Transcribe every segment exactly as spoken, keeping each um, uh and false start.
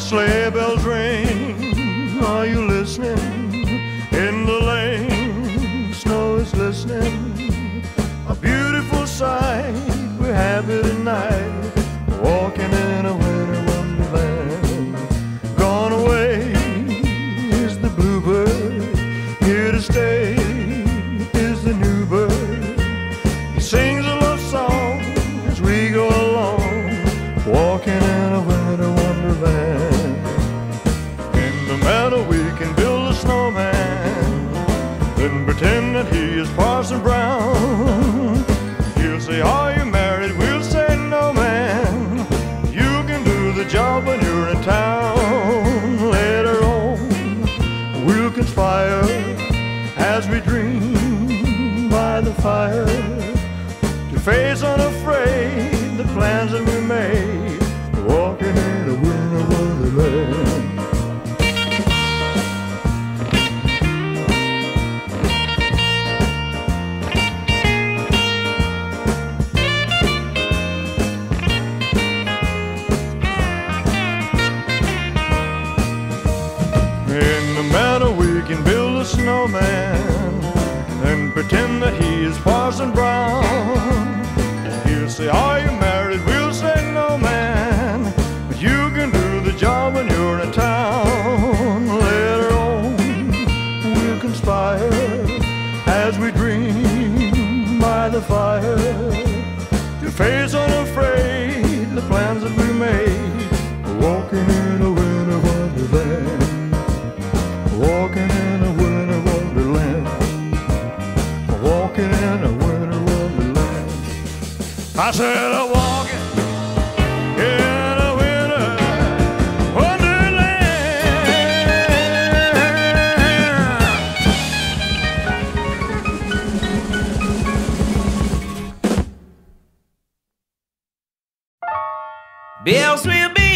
sleigh bells ring, are you listening? In the lane, snow is glistening, a beautiful sight. We're happy tonight, walking in a winter wonderland. Gone away is the bluebird, here to stay is the new bird. He sings a love song as we go along, walking in a winter wonderland. In the meadow we can build a snowman, then pretend that he is Parson Brown. He'll say, are you married? We'll say, no, man. You can do the job when you're in town. Later on, we'll conspire as we dream by the fire, to face unafraid the plans that we made, walking in a winter wonderland. In the meadow we can build a snowman and pretend that he is Parson Brown. He'll say, are you married? We'll say, no, man. But you can do the job when you're in town. Later on, we'll conspire as we dream by the fire, to face unafraid the plans that we made, walking in a winter wonderland. Walking in a winter wonderland, walking in a winter wonderland. I said I'm walking in a winter wonderland. Bells will be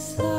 So